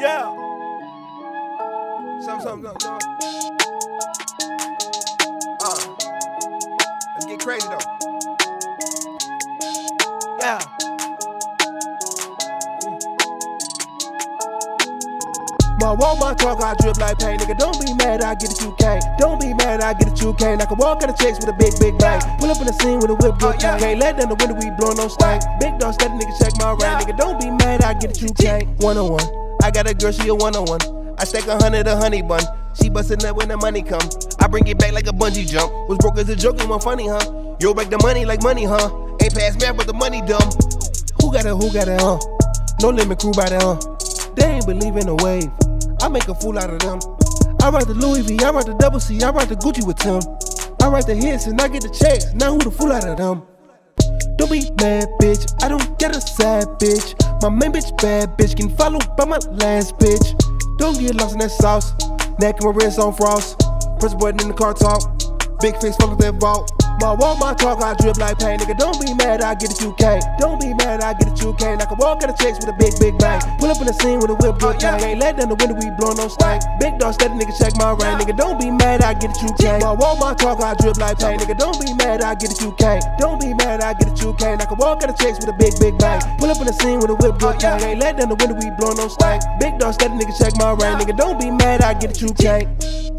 Yeah. Something. Let's get crazy though. Yeah. My walk, my talk, I drip like pain. Nigga, don't be mad, I get it, you can't. Don't be mad, I get it, you can't. I can walk at the chase with a big bang. Pull up in the scene with a whip, good time. Can't let down the window, we blowin' no stank. Big dog, steady nigga, check my rank. Nigga, don't be mad, I get it, you can't. 101, I got a girl, she a 101. I stack 100 a honey bun. She bustin' up when the money come. I bring it back like a bungee jump. Was broke as a joke, it wasn't funny, huh? Yo, break the money like money, huh? Ain't past math, but the money dumb. Who got it, huh? No limit crew by the, They ain't believe in the wave. I make a fool out of them. I write the Louis V, I write the Double C, I write the Gucci with Tim. I write the hits and I get the checks. Now who the fool out of them? Don't be mad, bitch. I don't get a sad bitch. My main bitch bad bitch, getting followed by my last bitch. Don't get lost in that sauce. Neck and my wrist on frost. Press a button in the car talk. Big face full of that vault. My walk, my talk, I drip like pain. Nigga, don't be mad, I get it, you can't. Don't be mad, I get it, you can't. I can walk at the chase with a big bang. Pull up in the scene with a whip, good time. Ain't let down the window, we blowin' no stank. Big dog, steady nigga, check my rank. Nigga, don't be mad, I get it, you can't. My walk, my talk, I drip like pain. Nigga, don't be mad, I get it, you can't. Don't be mad, I get it, you can't. I can walk at the chase with a big bang. Pull up in the scene with a whip, good time. Ain't let down the window, we blowin' no stank. Big dog, steady nigga, check my rank. Nigga, don't be mad, I get it, you can't.